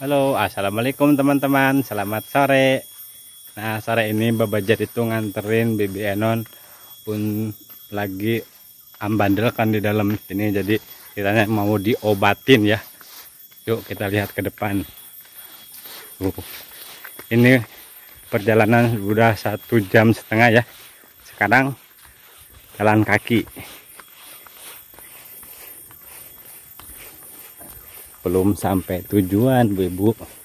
Halo, assalamualaikum teman-teman. Selamat sore. Nah, sore ini Babajat itu nganterin Bibi Enon pun lagi ambandel kan di dalam sini. Jadi kitanya mau diobatin ya. Yuk kita lihat ke depan. Ini perjalanan udah 1,5 jam ya. Sekarang jalan kaki. Belum sampai tujuan, Bu Ibu.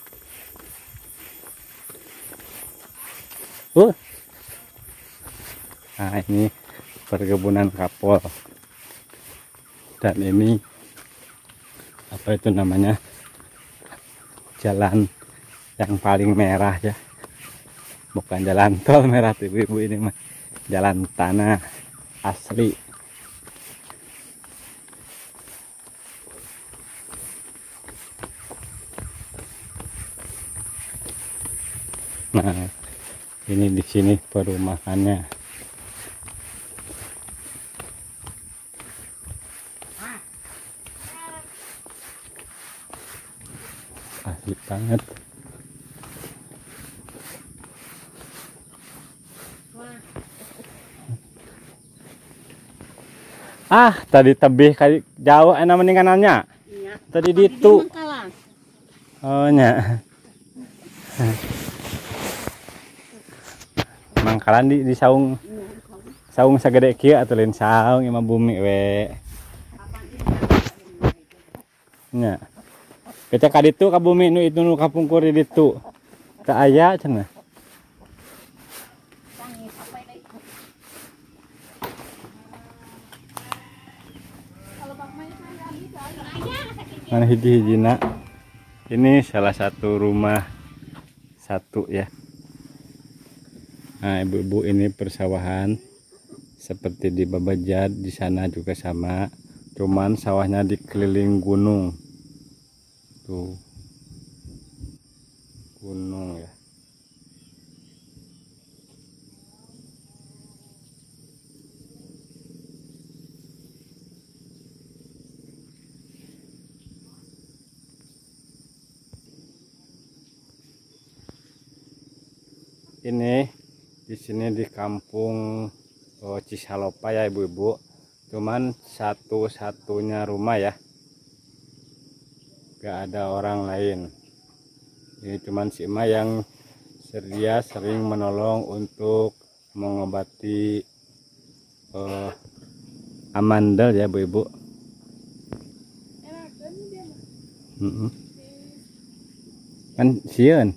Nah, ini perkebunan kapol. Dan ini apa itu namanya? Jalan yang paling merah ya. Bukan jalan tol merah tuh, Ibu, ini mah jalan tanah asli. Nah, ini di sini perumahannya. Asli banget. Tadi tebih kali jauh enak mendinganannya. Iya. Tadi ditu. Oh nya. Mangkalan di saung. Saung sagede kieu atuh lain saung imah bumi we. Nya. Kecek ka ditu ka bumi nu itu nu kapungkur di ditu. Teu aya cenah. Mana hiji-hijina. Ini salah satu rumah satu ya. Nah, ibu-ibu, ini persawahan seperti di Babajat, di sana juga sama. Cuman sawahnya dikeliling gunung. Tuh. Gunung ya. Ini di sini di kampung Cisalopa ya ibu-ibu. Cuman satu-satunya rumah ya. Gak ada orang lain. Ini cuman si Emak yang dia sering menolong untuk mengobati amandel ya ibu-ibu. Kan sieun.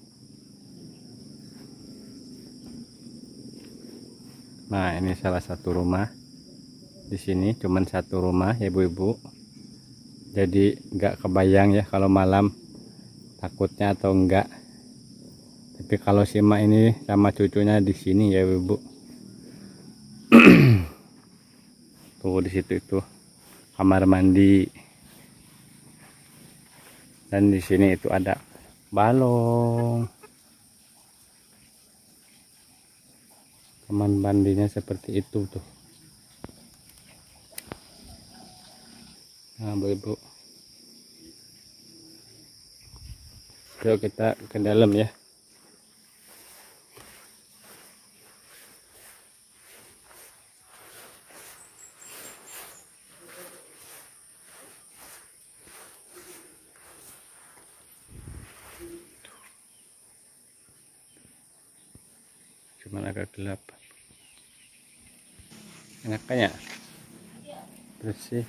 Nah, ini salah satu rumah. Di sini cuman satu rumah ya ibu-ibu. Jadi nggak kebayang ya kalau malam takutnya atau enggak. Tapi kalau si Emak ini sama cucunya di sini ya ibu. Tuh di situ itu kamar mandi. Dan di sini itu ada balong. Kamar mandinya seperti itu tuh. Nah, ibu. Yuk kita ke dalam ya. Cuman agak gelap. Enak kan ya? Bersih.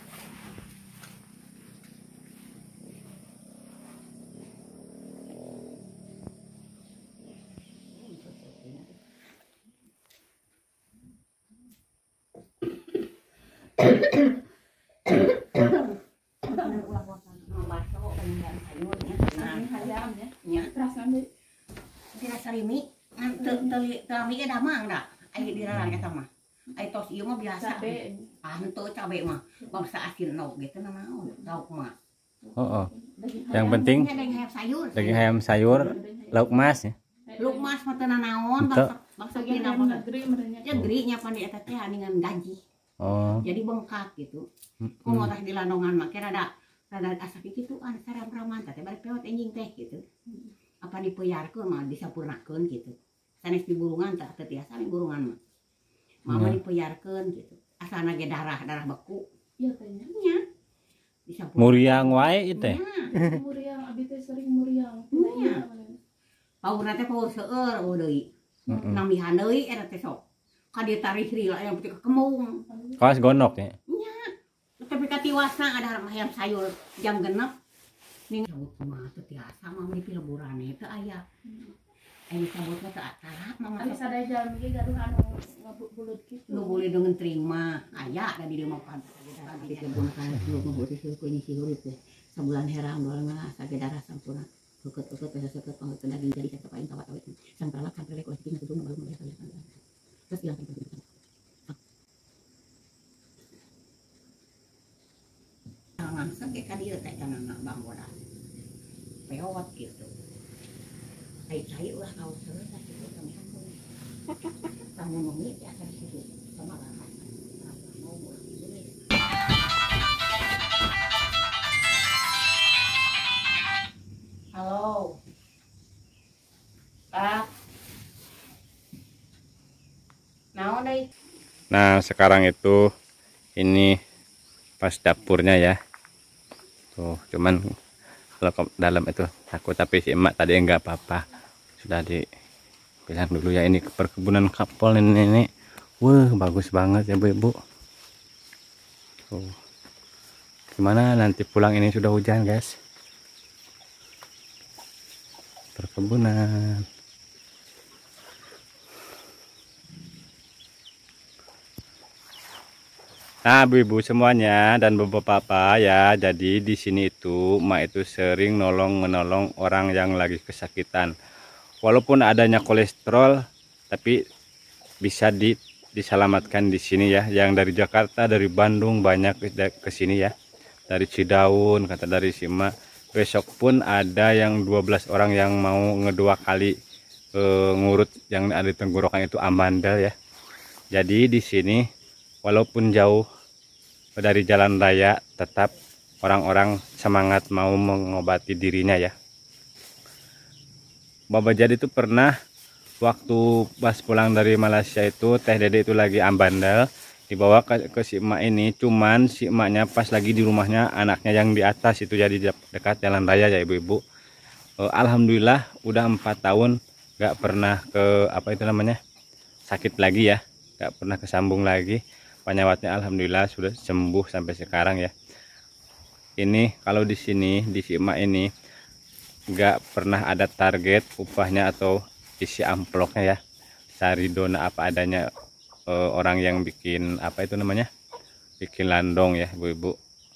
Terami damang dah. Ai dirarang eta mah. Ai tos ieu mah biasa. Henteu cabe mah. Bangsa asin naon gitu naon. Lauk mah. Oh. Yang penting daging ayam sayur, lauk mas ya. Lauk mas mah teu naon bangsa gina ya gerinya pan di eta teh dengan gaji. Oh. Jadi bengkak gitu. Kumaha di landongan mah kira rada asa kikituan saram-raman teh bari pewot enjing teh gitu. kan dipeyarkeun mah disapurnakeun gitu. Sanes diburungan tak teu tiasa burungan mah. Mama dipeyarkeun gitu. Asalna ge darah beku. Iya teh. Nya. Muriang wae teh. Muriang abi teh sering muriang. Nya. Paurna teh paur seueur deui. Namihan deui eta teh sok. Ka dieu tarih rila yang putih kemung. Kaos gonok ya. Nya. Tapi katiwasna ada hayam sayur jam genep. Ning sabut mah teu tiasa mah di pileburane teu aya. Sabutna teu atalak mah. Abi sadaya jalan ge gaduh anu ngabulut kitu. Nu boleh dengan terima aya da di dieu mah kan. Di kebun kan lu ngeureut ku ini si urip teh. Sabulan herang doang mah sagedara sampurna. Ukut-ukut seket pangeukeun daging jadi cek paling kawat awet. Sampralak samprelek ulah tinggal kudu baru mulai kali. Terus ilang kan. Ngangsa ke ka dieu teh kana Bang Bodas. Peot gitu. Cai ulah kau terus gitu kami ampun. Kamu ngomongin ya kan situ sama lah. Halo. Kak. Naon deui? Nah, sekarang itu ini pas dapurnya ya. Tuh, cuman kalau ke dalam itu takut, tapi si emak tadi enggak apa-apa. Sudah dibilang dulu ya, ini perkebunan kapol nenek-nenek. Wah, bagus banget ya Bu-ibu. Tuh. Gimana nanti pulang ini sudah hujan, guys. Perkebunan. Nah, ibu-ibu semuanya dan bapak-bapak ya, jadi di sini itu emak itu sering menolong orang yang lagi kesakitan. Walaupun adanya kolesterol, tapi bisa diselamatkan di sini ya. Yang dari Jakarta, dari Bandung banyak ke sini ya. Dari Cidaun, kata dari si emak. Besok pun ada yang 12 orang yang mau ngedua kali ngurut yang ada di tenggorokan itu amandel ya. Jadi di sini walaupun jauh dari jalan raya, tetap orang-orang semangat mau mengobati dirinya ya. Baba Jadi itu pernah waktu pas pulang dari Malaysia itu, Teh Dede itu lagi ambandel, dibawa ke si emak ini. Cuman si emaknya pas lagi di rumahnya anaknya yang di atas itu, jadi dekat jalan raya ya ibu-ibu. Alhamdulillah udah 4 tahun gak pernah ke apa itu namanya sakit lagi ya, gak pernah kesambung lagi. Penyawatnya alhamdulillah sudah sembuh sampai sekarang ya. Ini kalau di sini di si emak ini nggak pernah ada target upahnya atau isi amplopnya ya. Cari dona apa adanya, orang yang bikin apa itu namanya, bikin landong ya ibu-ibu.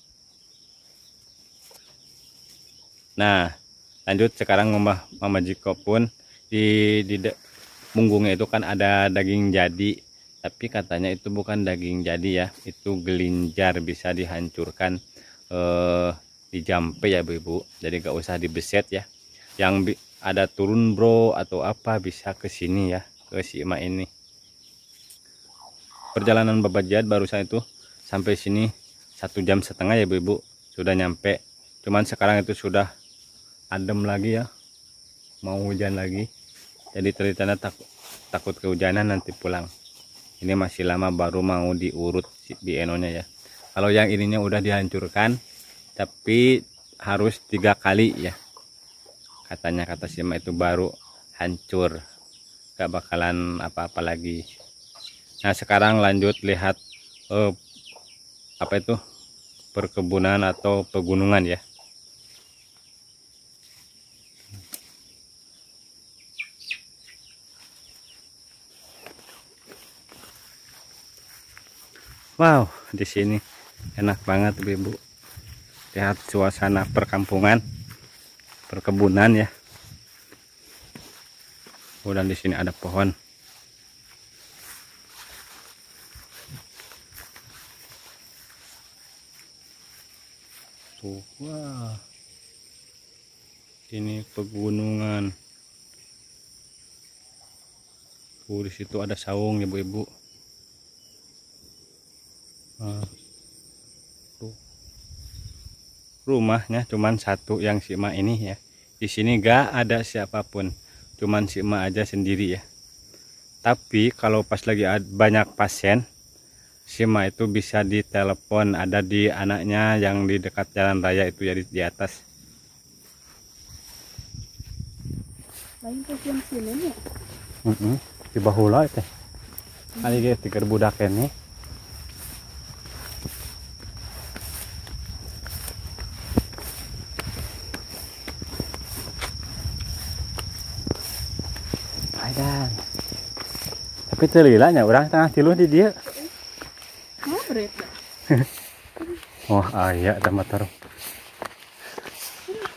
Nah lanjut sekarang Mama Jiko pun di punggungnya itu kan ada daging jadi, tapi katanya itu bukan daging jadi ya, itu gelinjar, bisa dihancurkan dijampe ya ibu-ibu. Jadi gak usah dibeset ya. Yang ada turun bro atau apa bisa ke sini ya, ke si emak ini. Perjalanan Babajad barusan itu sampai sini 1,5 jam ya ibu-ibu, sudah nyampe. Cuman sekarang itu sudah adem lagi ya, mau hujan lagi. Jadi ceritanya takut kehujanan nanti pulang. Ini masih lama baru mau diurut di enonya ya. Kalau yang ininya udah dihancurkan, tapi harus 3 kali ya. Katanya kata si emak itu baru hancur, gak bakalan apa-apa lagi. Nah sekarang lanjut lihat apa itu perkebunan atau pegunungan ya. Wow, di sini enak banget ibu. Lihat suasana perkampungan, perkebunan ya. Oh, dan di sini ada pohon. Tuh, wah. Ini pegunungan. Tuh, di situ ada saung ibu-ibu. Tuh. Rumahnya cuman satu yang si emak ini ya. Di sini gak ada siapapun, cuman si emak aja sendiri ya. Tapi kalau pas lagi banyak pasien, si emak itu bisa ditelepon, ada di anaknya yang di dekat jalan raya itu ya, di atas. Lain pasien sini ya. Di bahula itu. Kali dia tiga budak ini. Adan. Tapi telilanya orang tengah tilu di dia. Ngabret. Oh ayah ada motor.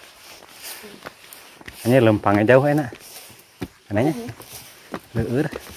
Ini lempangnya jauh enak. Anaknya. Leur.